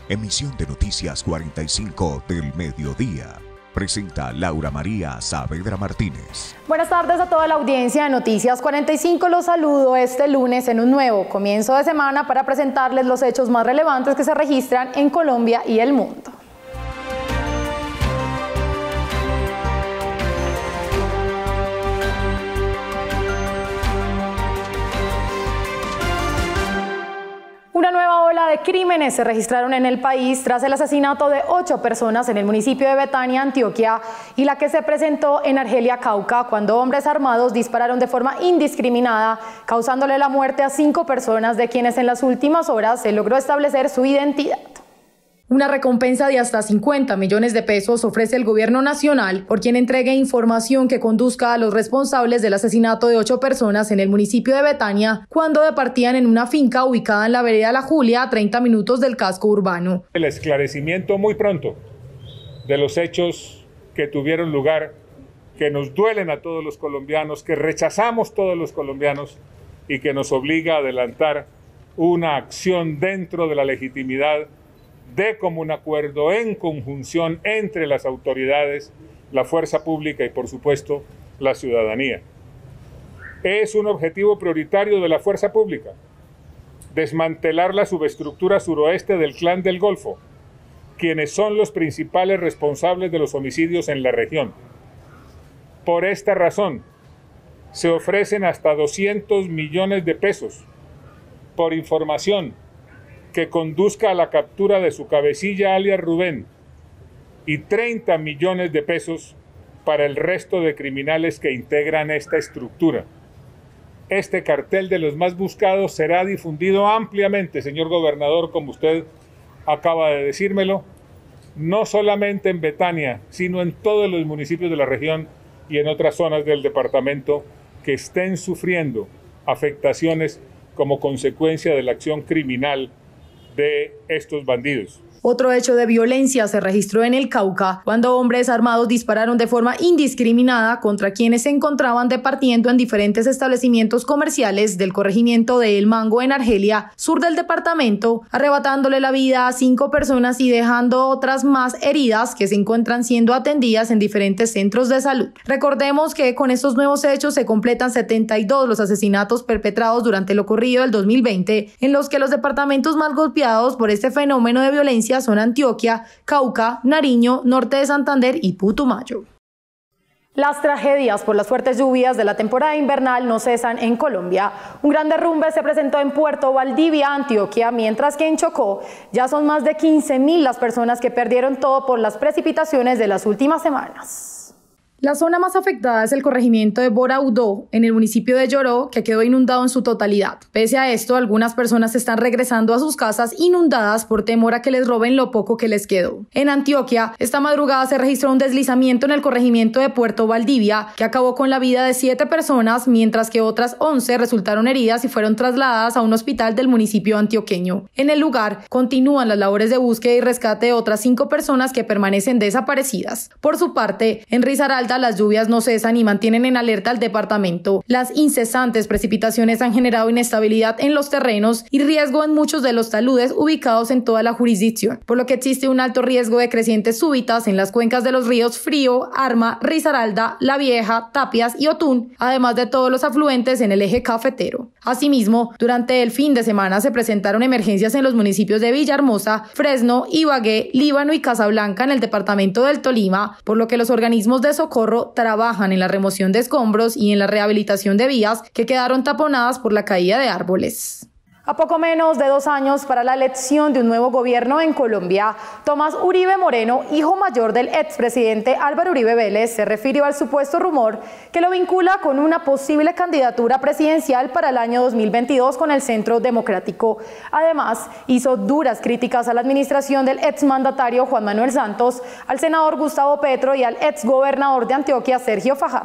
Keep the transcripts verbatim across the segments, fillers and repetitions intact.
emisión de Noticias cuarenta y cinco del mediodía. Presenta Laura María Saavedra Martínez. Buenas tardes a toda la audiencia de Noticias cuarenta y cinco. Los saludo este lunes en un nuevo comienzo de semana para presentarles los hechos más relevantes que se registran en Colombia y el mundo. Una nueva ola de crímenes se registraron en el país tras el asesinato de ocho personas en el municipio de Betania, Antioquia, y la que se presentó en Argelia, Cauca, cuando hombres armados dispararon de forma indiscriminada, causándole la muerte a cinco personas, de quienes en las últimas horas se logró establecer su identidad. Una recompensa de hasta cincuenta millones de pesos ofrece el gobierno nacional por quien entregue información que conduzca a los responsables del asesinato de ocho personas en el municipio de Betania, cuando departían en una finca ubicada en la vereda La Julia, a treinta minutos del casco urbano. El esclarecimiento muy pronto de los hechos que tuvieron lugar, que nos duelen a todos los colombianos, que rechazamos todos los colombianos y que nos obliga a adelantar una acción dentro de la legitimidad de común acuerdo, en conjunción entre las autoridades, la fuerza pública y, por supuesto, la ciudadanía. Es un objetivo prioritario de la fuerza pública desmantelar la subestructura suroeste del Clan del Golfo, quienes son los principales responsables de los homicidios en la región. Por esta razón, se ofrecen hasta doscientos millones de pesos por información que conduzca a la captura de su cabecilla, alias Rubén, y treinta millones de pesos para el resto de criminales que integran esta estructura. Este cartel de los más buscados será difundido ampliamente, señor gobernador, como usted acaba de decírmelo, no solamente en Betania, sino en todos los municipios de la región y en otras zonas del departamento que estén sufriendo afectaciones como consecuencia de la acción criminal de estos bandidos. Otro hecho de violencia se registró en el Cauca, cuando hombres armados dispararon de forma indiscriminada contra quienes se encontraban departiendo en diferentes establecimientos comerciales del corregimiento de El Mango en Argelia, sur del departamento, arrebatándole la vida a cinco personas y dejando otras más heridas que se encuentran siendo atendidas en diferentes centros de salud. Recordemos que con estos nuevos hechos se completan setenta y dos los asesinatos perpetrados durante lo corrido del dos mil veinte, en los que los departamentos más golpeados por este fenómeno de violencia son Antioquia, Cauca, Nariño, Norte de Santander y Putumayo. Las tragedias por las fuertes lluvias de la temporada invernal no cesan en Colombia. Un gran derrumbe se presentó en Puerto Valdivia, Antioquia, mientras que en Chocó ya son más de quince mil las personas que perdieron todo por las precipitaciones de las últimas semanas. La zona más afectada es el corregimiento de Boraudó, en el municipio de Lloró, que quedó inundado en su totalidad. Pese a esto, algunas personas están regresando a sus casas inundadas por temor a que les roben lo poco que les quedó. En Antioquia, esta madrugada se registró un deslizamiento en el corregimiento de Puerto Valdivia, que acabó con la vida de siete personas, mientras que otras once resultaron heridas y fueron trasladadas a un hospital del municipio antioqueño. En el lugar, continúan las labores de búsqueda y rescate de otras cinco personas que permanecen desaparecidas. Por su parte, en Risaralda, las lluvias no cesan y mantienen en alerta al departamento. Las incesantes precipitaciones han generado inestabilidad en los terrenos y riesgo en muchos de los taludes ubicados en toda la jurisdicción, por lo que existe un alto riesgo de crecientes súbitas en las cuencas de los ríos Frío, Arma, Risaralda, La Vieja, Tapias y Otún, además de todos los afluentes en el eje cafetero. Asimismo, durante el fin de semana se presentaron emergencias en los municipios de Villahermosa, Fresno, Ibagué, Líbano y Casablanca en el departamento del Tolima, por lo que los organismos de socorro trabajan en la remoción de escombros y en la rehabilitación de vías que quedaron taponadas por la caída de árboles. A poco menos de dos años para la elección de un nuevo gobierno en Colombia, Tomás Uribe Moreno, hijo mayor del expresidente Álvaro Uribe Vélez, se refirió al supuesto rumor que lo vincula con una posible candidatura presidencial para el año dos mil veintidós con el Centro Democrático. Además, hizo duras críticas a la administración del exmandatario Juan Manuel Santos, al senador Gustavo Petro y al exgobernador de Antioquia, Sergio Fajardo.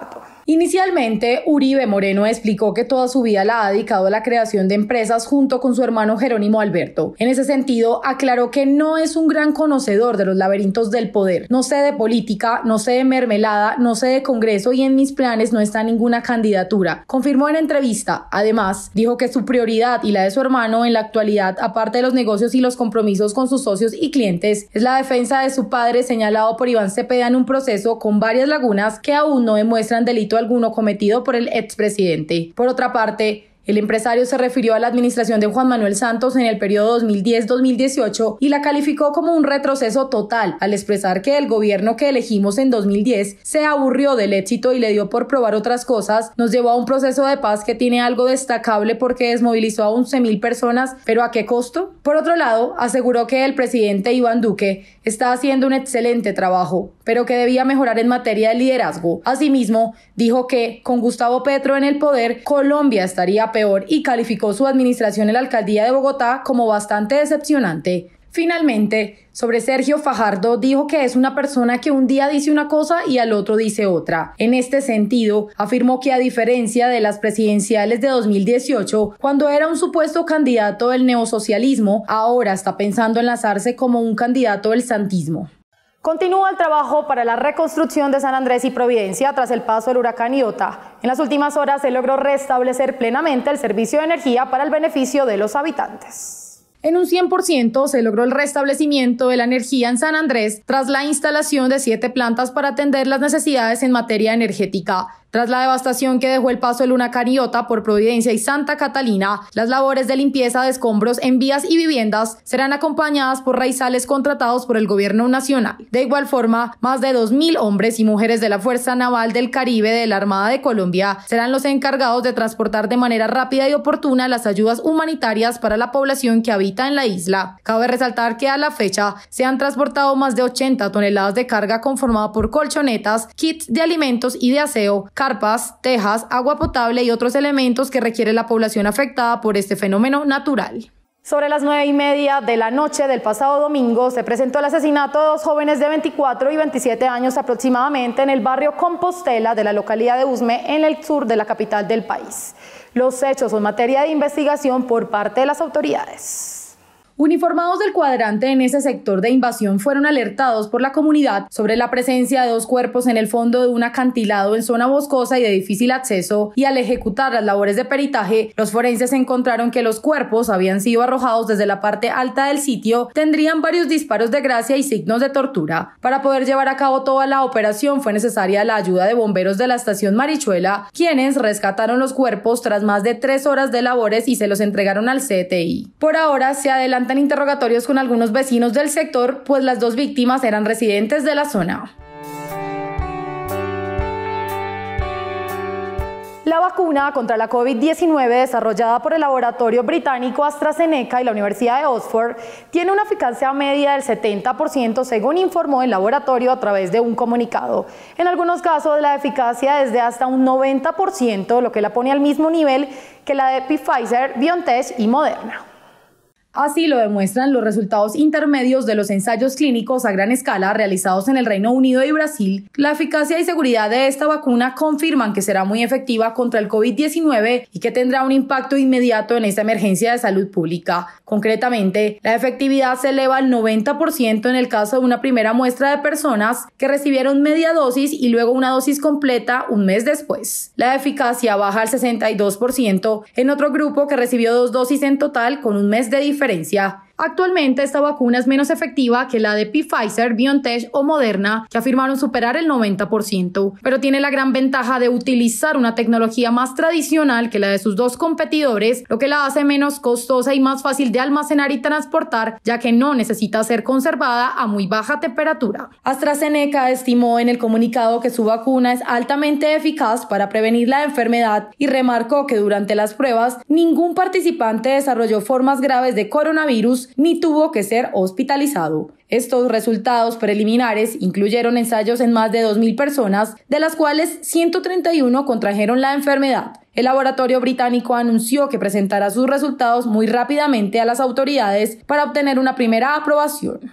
Inicialmente, Uribe Moreno explicó que toda su vida la ha dedicado a la creación de empresas junto con su hermano Jerónimo Alberto. En ese sentido, aclaró que no es un gran conocedor de los laberintos del poder. No sé de política, no sé de mermelada, no sé de Congreso y en mis planes no está ninguna candidatura, confirmó en entrevista. Además, dijo que su prioridad y la de su hermano en la actualidad, aparte de los negocios y los compromisos con sus socios y clientes, es la defensa de su padre señalado por Iván Cepeda en un proceso con varias lagunas que aún no demuestran delito alguno cometido por el expresidente. Por otra parte, el empresario se refirió a la administración de Juan Manuel Santos en el periodo dos mil diez a dos mil dieciocho y la calificó como un retroceso total al expresar que el gobierno que elegimos en dos mil diez se aburrió del éxito y le dio por probar otras cosas, nos llevó a un proceso de paz que tiene algo destacable porque desmovilizó a once mil personas, pero ¿a qué costo? Por otro lado, aseguró que el presidente Iván Duque está haciendo un excelente trabajo, pero que debía mejorar en materia de liderazgo. Asimismo, dijo que con Gustavo Petro en el poder, Colombia estaría peor y calificó su administración en la alcaldía de Bogotá como bastante decepcionante. Finalmente, sobre Sergio Fajardo, dijo que es una persona que un día dice una cosa y al otro dice otra. En este sentido, afirmó que a diferencia de las presidenciales de dos mil dieciocho, cuando era un supuesto candidato del neosocialismo, ahora está pensando en lanzarse como un candidato del santismo. Continúa el trabajo para la reconstrucción de San Andrés y Providencia tras el paso del huracán Iota. En las últimas horas se logró restablecer plenamente el servicio de energía para el beneficio de los habitantes. En un cien por ciento se logró el restablecimiento de la energía en San Andrés tras la instalación de siete plantas para atender las necesidades en materia energética. Tras la devastación que dejó el paso del huracán Iota por Providencia y Santa Catalina, las labores de limpieza de escombros en vías y viviendas serán acompañadas por raizales contratados por el gobierno nacional. De igual forma, más de dos mil hombres y mujeres de la Fuerza Naval del Caribe de la Armada de Colombia serán los encargados de transportar de manera rápida y oportuna las ayudas humanitarias para la población que habita en la isla. Cabe resaltar que a la fecha se han transportado más de ochenta toneladas de carga conformada por colchonetas, kits de alimentos y de aseo, carpas, tejas, agua potable y otros elementos que requiere la población afectada por este fenómeno natural. Sobre las nueve y media de la noche del pasado domingo se presentó el asesinato de dos jóvenes de veinticuatro y veintisiete años aproximadamente en el barrio Compostela de la localidad de Usme, en el sur de la capital del país. Los hechos son materia de investigación por parte de las autoridades. Uniformados del cuadrante en ese sector de invasión fueron alertados por la comunidad sobre la presencia de dos cuerpos en el fondo de un acantilado en zona boscosa y de difícil acceso, y al ejecutar las labores de peritaje, los forenses encontraron que los cuerpos habían sido arrojados desde la parte alta del sitio, tendrían varios disparos de gracia y signos de tortura. Para poder llevar a cabo toda la operación fue necesaria la ayuda de bomberos de la estación Marichuela, quienes rescataron los cuerpos tras más de tres horas de labores y se los entregaron al C T I. Por ahora se adelantan interrogatorios con algunos vecinos del sector, pues las dos víctimas eran residentes de la zona. La vacuna contra la COVID diecinueve desarrollada por el laboratorio británico AstraZeneca y la Universidad de Oxford tiene una eficacia media del setenta por ciento según informó el laboratorio a través de un comunicado. En algunos casos la eficacia es de hasta un noventa por ciento, lo que la pone al mismo nivel que la de Pfizer, BioNTech y Moderna. Así lo demuestran los resultados intermedios de los ensayos clínicos a gran escala realizados en el Reino Unido y Brasil. La eficacia y seguridad de esta vacuna confirman que será muy efectiva contra el COVID diecinueve y que tendrá un impacto inmediato en esta emergencia de salud pública. Concretamente, la efectividad se eleva al noventa por ciento en el caso de una primera muestra de personas que recibieron media dosis y luego una dosis completa un mes después. La eficacia baja al sesenta y dos por ciento en otro grupo que recibió dos dosis en total con un mes de diferencia. Diferencia. Actualmente esta vacuna es menos efectiva que la de Pfizer, BioNTech o Moderna, que afirmaron superar el noventa por ciento, pero tiene la gran ventaja de utilizar una tecnología más tradicional que la de sus dos competidores, lo que la hace menos costosa y más fácil de almacenar y transportar, ya que no necesita ser conservada a muy baja temperatura. AstraZeneca estimó en el comunicado que su vacuna es altamente eficaz para prevenir la enfermedad y remarcó que durante las pruebas ningún participante desarrolló formas graves de coronavirus ni tuvo que ser hospitalizado. Estos resultados preliminares incluyeron ensayos en más de dos mil personas, de las cuales ciento treinta y uno contrajeron la enfermedad. El laboratorio británico anunció que presentará sus resultados muy rápidamente a las autoridades para obtener una primera aprobación.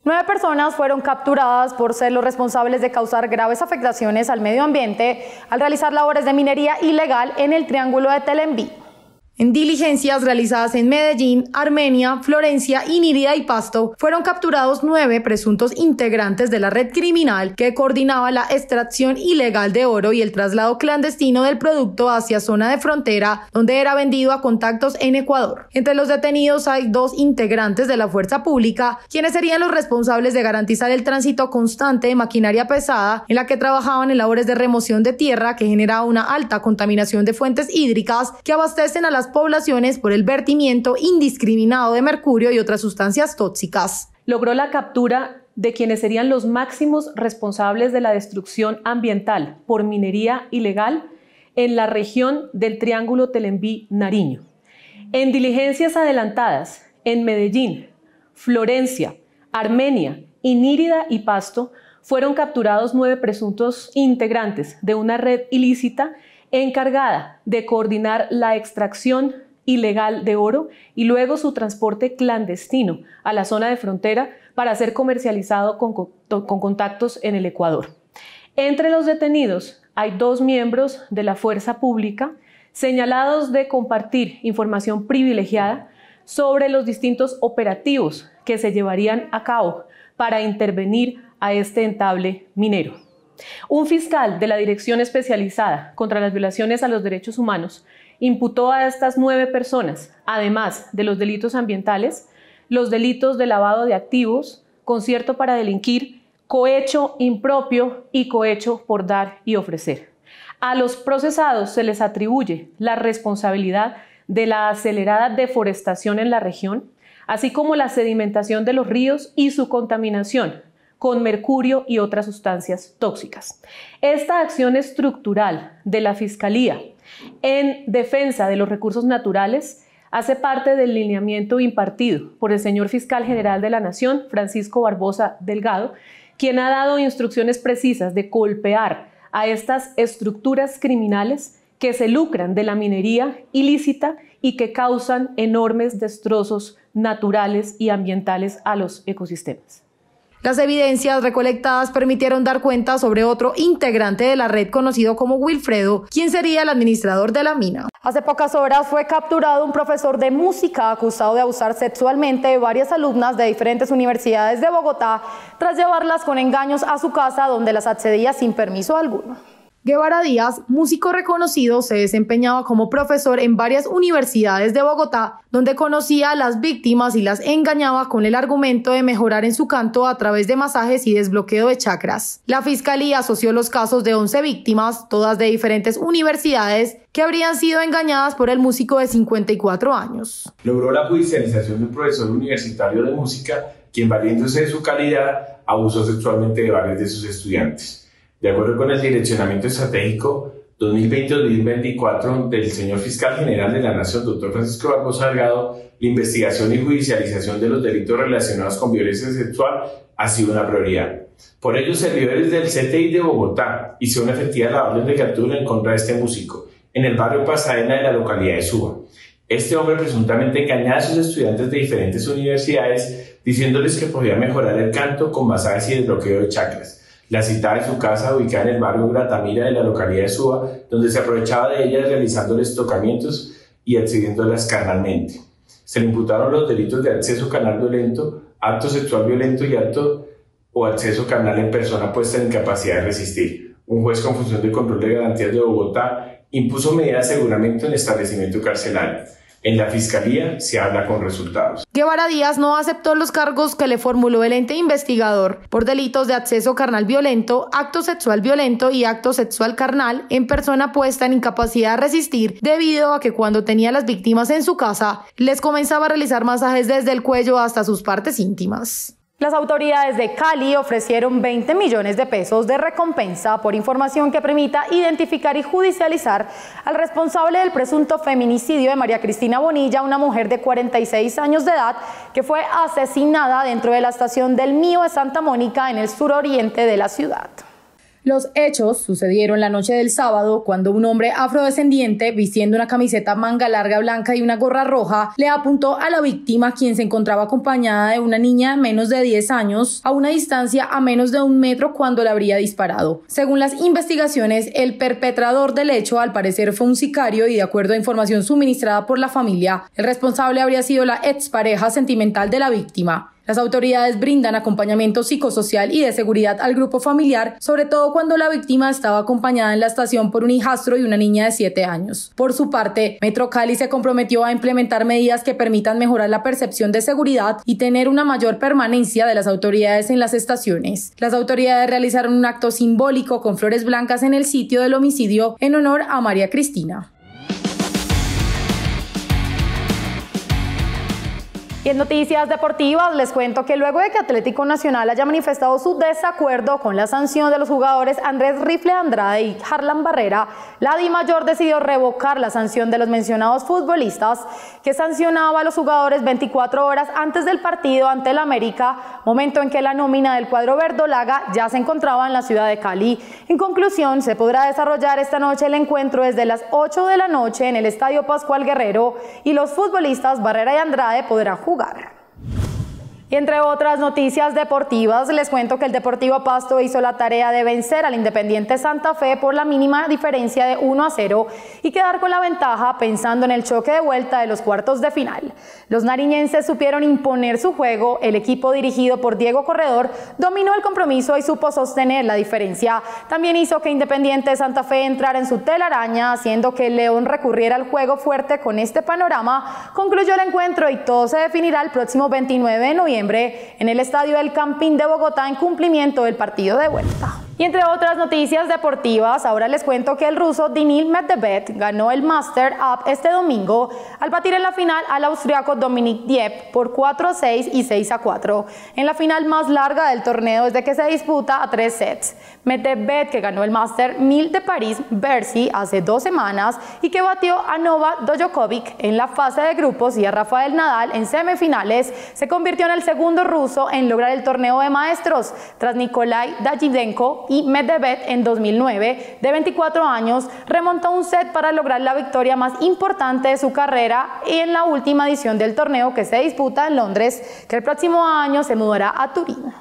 Nueve personas fueron capturadas por ser los responsables de causar graves afectaciones al medio ambiente al realizar labores de minería ilegal en el Triángulo de Telembí. En diligencias realizadas en Medellín, Armenia, Florencia, Inírida y Pasto, fueron capturados nueve presuntos integrantes de la red criminal que coordinaba la extracción ilegal de oro y el traslado clandestino del producto hacia zona de frontera, donde era vendido a contactos en Ecuador. Entre los detenidos hay dos integrantes de la fuerza pública, quienes serían los responsables de garantizar el tránsito constante de maquinaria pesada en la que trabajaban en labores de remoción de tierra que generaba una alta contaminación de fuentes hídricas que abastecen a las poblaciones por el vertimiento indiscriminado de mercurio y otras sustancias tóxicas. Logró la captura de quienes serían los máximos responsables de la destrucción ambiental por minería ilegal en la región del Triángulo Telembí-Nariño. En diligencias adelantadas en Medellín, Florencia, Armenia, Inírida y Pasto fueron capturados nueve presuntos integrantes de una red ilícita encargada de coordinar la extracción ilegal de oro y luego su transporte clandestino a la zona de frontera para ser comercializado con, con contactos en el Ecuador. Entre los detenidos hay dos miembros de la fuerza pública señalados de compartir información privilegiada sobre los distintos operativos que se llevarían a cabo para intervenir a este entable minero. Un fiscal de la Dirección Especializada contra las Violaciones a los Derechos Humanos imputó a estas nueve personas, además de los delitos ambientales, los delitos de lavado de activos, concierto para delinquir, cohecho impropio y cohecho por dar y ofrecer. A los procesados se les atribuye la responsabilidad de la acelerada deforestación en la región, así como la sedimentación de los ríos y su contaminación con mercurio y otras sustancias tóxicas. Esta acción estructural de la Fiscalía en defensa de los recursos naturales hace parte del lineamiento impartido por el señor Fiscal General de la Nación, Francisco Barbosa Delgado, quien ha dado instrucciones precisas de golpear a estas estructuras criminales que se lucran de la minería ilícita y que causan enormes destrozos naturales y ambientales a los ecosistemas. Las evidencias recolectadas permitieron dar cuenta sobre otro integrante de la red conocido como Wilfredo, quien sería el administrador de la mina. Hace pocas horas fue capturado un profesor de música acusado de abusar sexualmente de varias alumnas de diferentes universidades de Bogotá tras llevarlas con engaños a su casa donde las accedía sin permiso alguno. Guevara Díaz, músico reconocido, se desempeñaba como profesor en varias universidades de Bogotá, donde conocía a las víctimas y las engañaba con el argumento de mejorar en su canto a través de masajes y desbloqueo de chakras. La Fiscalía asoció los casos de once víctimas, todas de diferentes universidades, que habrían sido engañadas por el músico de cincuenta y cuatro años. Logró la judicialización de un profesor universitario de música, quien, valiéndose de su calidad, abusó sexualmente de varios de sus estudiantes. De acuerdo con el Direccionamiento Estratégico dos mil veinte a dos mil veinticuatro del señor Fiscal General de la Nación, doctor Francisco Barbosa Delgado, la investigación y judicialización de los delitos relacionados con violencia sexual ha sido una prioridad. Por ello, servidores del C T I de Bogotá hicieron efectiva la orden de captura en contra de este músico en el barrio Pasadena de la localidad de Suba. Este hombre presuntamente engañaba a sus estudiantes de diferentes universidades diciéndoles que podía mejorar el canto con masajes y desbloqueo de chakras. La citaba en su casa ubicada en el barrio Gratamira de la localidad de Suba, donde se aprovechaba de ellas realizándoles tocamientos y accediéndolas carnalmente. Se le imputaron los delitos de acceso carnal violento, acto sexual violento y acto o acceso carnal en persona puesta en incapacidad de resistir. Un juez con función de control de garantías de Bogotá impuso medida de aseguramiento en el establecimiento carcelario. En la Fiscalía se habla con resultados. Guevara Díaz no aceptó los cargos que le formuló el ente investigador por delitos de acceso carnal violento, acto sexual violento y acto sexual carnal en persona puesta en incapacidad de resistir, debido a que cuando tenía a las víctimas en su casa, les comenzaba a realizar masajes desde el cuello hasta sus partes íntimas. Las autoridades de Cali ofrecieron veinte millones de pesos de recompensa por información que permita identificar y judicializar al responsable del presunto feminicidio de María Cristina Bonilla, una mujer de cuarenta y seis años de edad que fue asesinada dentro de la estación del Mío de Santa Mónica en el suroriente de la ciudad. Los hechos sucedieron la noche del sábado cuando un hombre afrodescendiente, vistiendo una camiseta manga larga blanca y una gorra roja, le apuntó a la víctima, quien se encontraba acompañada de una niña de menos de diez años, a una distancia a menos de un metro cuando le habría disparado. Según las investigaciones, el perpetrador del hecho al parecer fue un sicario y, de acuerdo a información suministrada por la familia, el responsable habría sido la expareja sentimental de la víctima. Las autoridades brindan acompañamiento psicosocial y de seguridad al grupo familiar, sobre todo cuando la víctima estaba acompañada en la estación por un hijastro y una niña de siete años. Por su parte, Metro Cali se comprometió a implementar medidas que permitan mejorar la percepción de seguridad y tener una mayor permanencia de las autoridades en las estaciones. Las autoridades realizaron un acto simbólico con flores blancas en el sitio del homicidio en honor a María Cristina. Y en noticias deportivas les cuento que luego de que Atlético Nacional haya manifestado su desacuerdo con la sanción de los jugadores Andrés Rifle Andrade y Harlan Barrera, la DIMAYOR decidió revocar la sanción de los mencionados futbolistas, que sancionaba a los jugadores veinticuatro horas antes del partido ante el América, momento en que la nómina del cuadro verdolaga ya se encontraba en la ciudad de Cali. En conclusión, se podrá desarrollar esta noche el encuentro desde las ocho de la noche en el Estadio Pascual Guerrero y los futbolistas Barrera y Andrade podrán jugar. Y entre otras noticias deportivas, les cuento que el Deportivo Pasto hizo la tarea de vencer al Independiente Santa Fe por la mínima diferencia de uno a cero y quedar con la ventaja pensando en el choque de vuelta de los cuartos de final. Los nariñenses supieron imponer su juego, el equipo dirigido por Diego Corredor dominó el compromiso y supo sostener la diferencia. También hizo que Independiente Santa Fe entrara en su telaraña, haciendo que el León recurriera al juego fuerte. Con este panorama concluyó el encuentro y todo se definirá el próximo veintinueve de noviembre en el Estadio El Campín de Bogotá en cumplimiento del partido de vuelta. Y entre otras noticias deportivas, ahora les cuento que el ruso Daniil Medvedev ganó el Master Up este domingo al batir en la final al austriaco Dominic Diep por cuatro a seis y seis a cuatro, en la final más larga del torneo desde que se disputa a tres sets. Medvedev, que ganó el Master mil de París-Bercy hace dos semanas y que batió a Novak Djokovic en la fase de grupos y a Rafael Nadal en semifinales, se convirtió en el segundo ruso en lograr el torneo de maestros, tras Nikolai Davydenko, y Medvedev en dos mil nueve, de veinticuatro años, remontó un set para lograr la victoria más importante de su carrera y en la última edición del torneo, que se disputa en Londres, que el próximo año se mudará a Turín.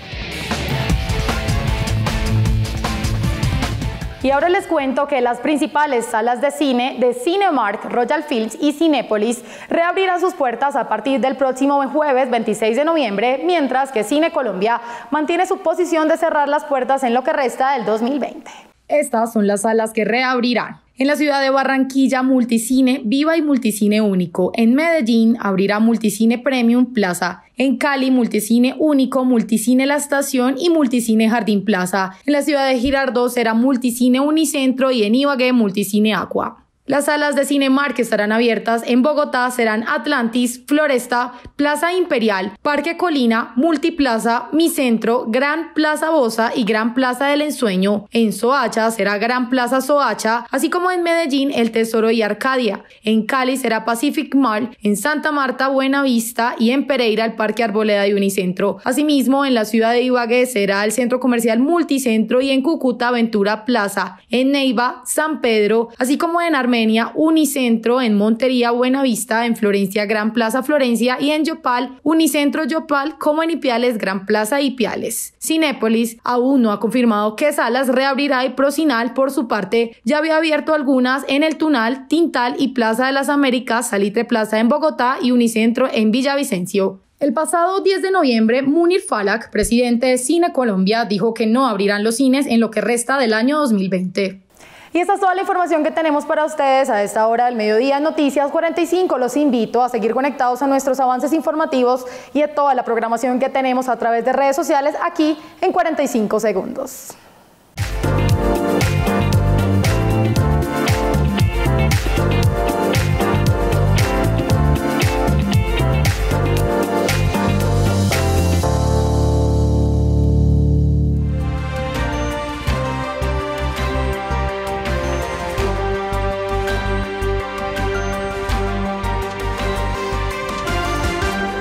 Y ahora les cuento que las principales salas de cine de Cinemark, Royal Films y Cinépolis reabrirán sus puertas a partir del próximo jueves veintiséis de noviembre, mientras que Cine Colombia mantiene su posición de cerrar las puertas en lo que resta del dos mil veinte. Estas son las salas que reabrirán. En la ciudad de Barranquilla, Multicine Viva y Multicine Único. En Medellín abrirá Multicine Premium Plaza. En Cali, Multicine Único, Multicine La Estación y Multicine Jardín Plaza. En la ciudad de Girardot será Multicine Unicentro y en Ibagué, Multicine Aqua. Las salas de Cinemark que estarán abiertas en Bogotá serán Atlantis, Floresta, Plaza Imperial, Parque Colina, Multiplaza, Mi Centro, Gran Plaza Bosa y Gran Plaza del Ensueño. En Soacha será Gran Plaza Soacha, así como en Medellín El Tesoro y Arcadia. En Cali será Pacific Mall, en Santa Marta Buenavista y en Pereira el Parque Arboleda y Unicentro. Asimismo, en la ciudad de Ibagué será el Centro Comercial Multicentro y en Cúcuta Ventura Plaza. En Neiva, San Pedro, así como en Armenia Unicentro, en Montería Buenavista, en Florencia Gran Plaza Florencia y en Yopal Unicentro Yopal, como en Ipiales Gran Plaza Ipiales. Cinépolis aún no ha confirmado qué salas reabrirá y Procinal, por su parte, ya había abierto algunas en El Tunal, Tintal y Plaza de las Américas, Salitre Plaza en Bogotá y Unicentro en Villavicencio. El pasado diez de noviembre, Munir Falak, presidente de Cine Colombia, dijo que no abrirán los cines en lo que resta del año dos mil veinte. Y esta es toda la información que tenemos para ustedes a esta hora del mediodía en Noticias cuarenta y cinco. Los invito a seguir conectados a nuestros avances informativos y a toda la programación que tenemos a través de redes sociales aquí en cuarenta y cinco segundos.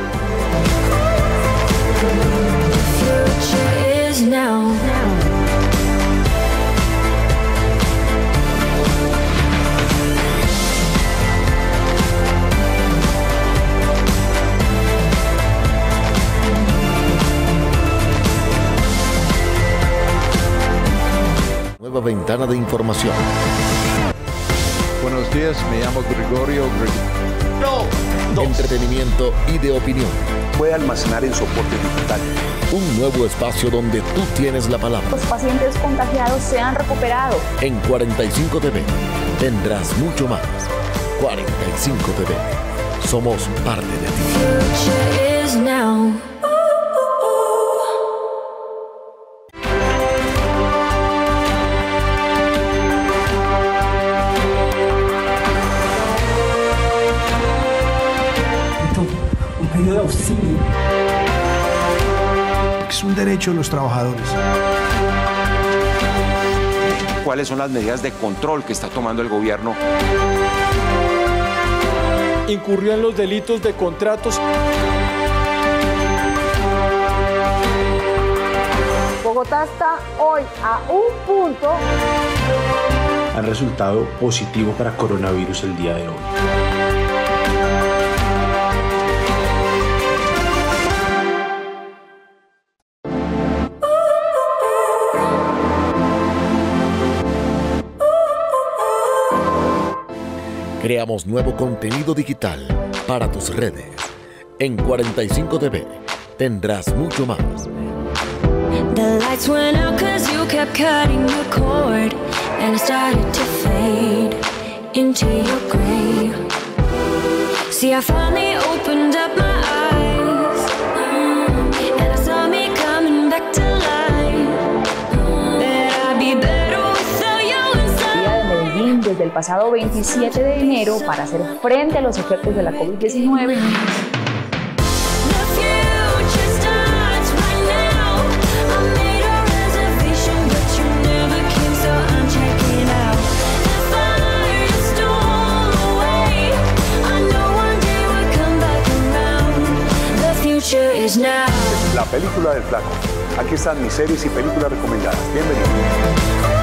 Now, now. ventana de información. Buenos días, me llamo Gregorio. No, dos. Entretenimiento y de opinión. Puede almacenar en soporte digital. Un nuevo espacio donde tú tienes la palabra. Los pacientes contagiados se han recuperado. En cuarenta y cinco T V tendrás mucho más. cuarenta y cinco T V. Somos parte de ti. Un medio de auxilio. Es un derecho de los trabajadores. ¿Cuáles son las medidas de control que está tomando el gobierno? Incurrió en los delitos de contratos. Bogotá está hoy a un punto. Han resultado positivo para coronavirus el día de hoy. Creamos nuevo contenido digital para tus redes. En cuarenta y cinco T V tendrás mucho más. The lights went out cause you kept cutting the cord, and it started to fade into your grave. See, I finally opened up my eyes, and I saw me coming back to life. That I'd be better without you inside. Día de Medellín desde el pasado veintisiete de enero para hacer frente a los efectos de la COVID diecinueve. La película del flaco. Aquí están mis series y películas recomendadas. Bienvenidos.